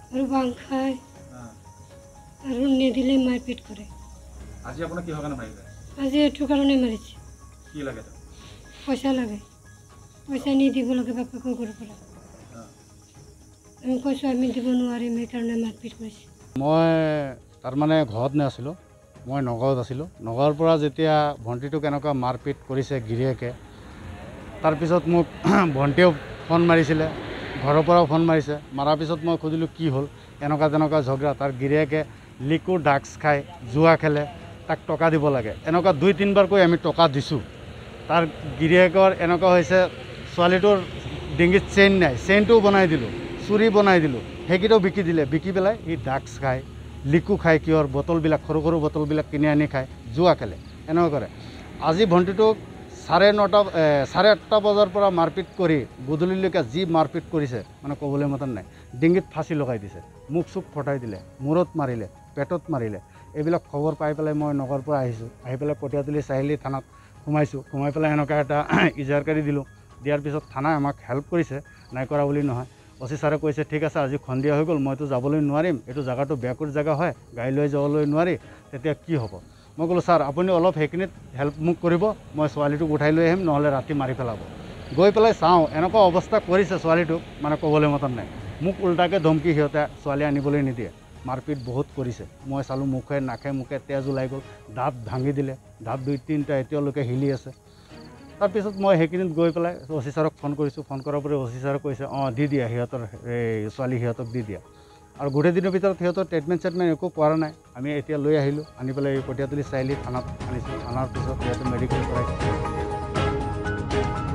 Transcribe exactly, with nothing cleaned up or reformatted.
আৰু বাং খায় আৰু নিদিলে মাৰপিট কৰে। আজি আপোনাক কিহৰ কাৰণে মাৰিলে? আজি এইটো কাৰণে মাৰিছে। কি লাগে? পইচা লাগে, পইচা নিদিব লাগে বাপেকৰ ঘৰৰ পৰা। আমি কৈছোঁ আমি দিব নোৱাৰিম, সেইকাৰণে মাৰপিট কৰিছে। মই তাৰমানে ঘৰত নাছিলোঁ, মই নগাঁৱত আছিলোঁ। নগাঁৱৰ পৰা যেতিয়া ভণ্টিটোক এনেকুৱা মাৰপিট কৰিছে গিৰিয়েকে, তাৰপিছত মোক ভণ্টিয়েও ফোন মাৰিছিলে, ঘৰৰ পৰাও ফোন মাৰিছে। মাৰাৰ পিছত মই সুধিলোঁ কি হ'ল, এনেকুৱা তেনেকুৱা ঝগড়া। তাৰ গিৰিয়েকে লিকু ড্ৰাগছ খায়, জুৱা খেলে, তাক টকা দিব লাগে। এনেকুৱা দুই তিনিবাৰকৈ আমি টকা দিছোঁ। তাৰ গিৰিয়েকৰ এনেকুৱা হৈছে, ছোৱালীটোৰ ডিঙিত চেইন নাই, চেইনটোও বনাই দিলোঁ, চুৰি বনাই দিলোঁ, সেইকেইটাও বিকি দিলে। বিকি পেলাই সি ড্ৰাগছ খায়, লিকু খায়, কিহৰ বটলবিলাক সৰু সৰু বটলবিলাক কিনি আনি খায়, জুৱা খেলে, এনেকুৱা কৰে। আজি ভণ্টিটোক চাৰে নটা চাৰে আঠটা বজাৰ পৰা মাৰপিট কৰি গধূলিলৈকে যি মাৰপিট কৰিছে মানে ক'বলৈ মতন নাই। ডিঙিত ফাঁচি লগাই দিছে, মুখ চুখ ফটাই দিলে, মূৰত মাৰিলে, পেটত মাৰিলে। এইবিলাক খবৰ পাই পেলাই মই নগৰৰ পৰা আহিছোঁ। আহি পেলাই পটিয়াতলি চাৰিআলি থানাত সোমাইছোঁ। সোমাই পেলাই এনেকুৱা এটা ইজাহাৰকাৰী দিলোঁ। দিয়াৰ পিছত থানাই আমাক হেল্প কৰিছে, নাই কৰা বুলি নহয়। অচি ছাৰে কৈছে ঠিক আছে, আজি সন্ধিয়া হৈ গ'ল, মইতো যাবলৈ নোৱাৰিম, এইটো জেগাটো বেকুৰ জেগা হয়, গাড়ী লৈ যাবলৈ নোৱাৰি, তেতিয়া কি হ'ব? মই ক'লোঁ ছাৰ আপুনি অলপ সেইখিনিত হেল্প মোক কৰিব, মই ছোৱালীটোক উঠাই লৈ আহিম, নহ'লে ৰাতি মাৰি পেলাব। গৈ পেলাই চাওঁ এনেকুৱা অৱস্থা কৰিছে ছোৱালীটোক, মানে ক'বলৈ মতন নাই। মোক উল্টাকৈ ধমকি সিহঁতে ছোৱালী আনিবলৈ নিদিয়ে, মাৰপিট বহুত কৰিছে। মই চালোঁ মুখে নাকে মুখে তেজ ওলাই গ'ল, দাঁত ভাঙি দিলে, দাঁত দুই তিনিটা এতিয়ালৈকে হিলি আছে। তাৰপিছত মই সেইখিনিত গৈ পেলাই অচি ছাৰক ফোন কৰিছোঁ। ফোন কৰাৰ পৰা অচি ছাৰে কৈছে অঁ দি দিয়া, সিহঁতৰ এই ছোৱালী সিহঁতক দি দিয়া। আৰু গোটেই দিনৰ ভিতৰত সিহঁতৰ ট্ৰিটমেণ্ট চেটমেণ্ট একো কৰা নাই। আমি এতিয়া লৈ আহিলোঁ, আনি পেলাই এই পটিয়াতলি চাৰিআলি থানাত আনিছোঁ। আনাৰ পিছত সিহঁতে মেডিকেল কৰাইছে।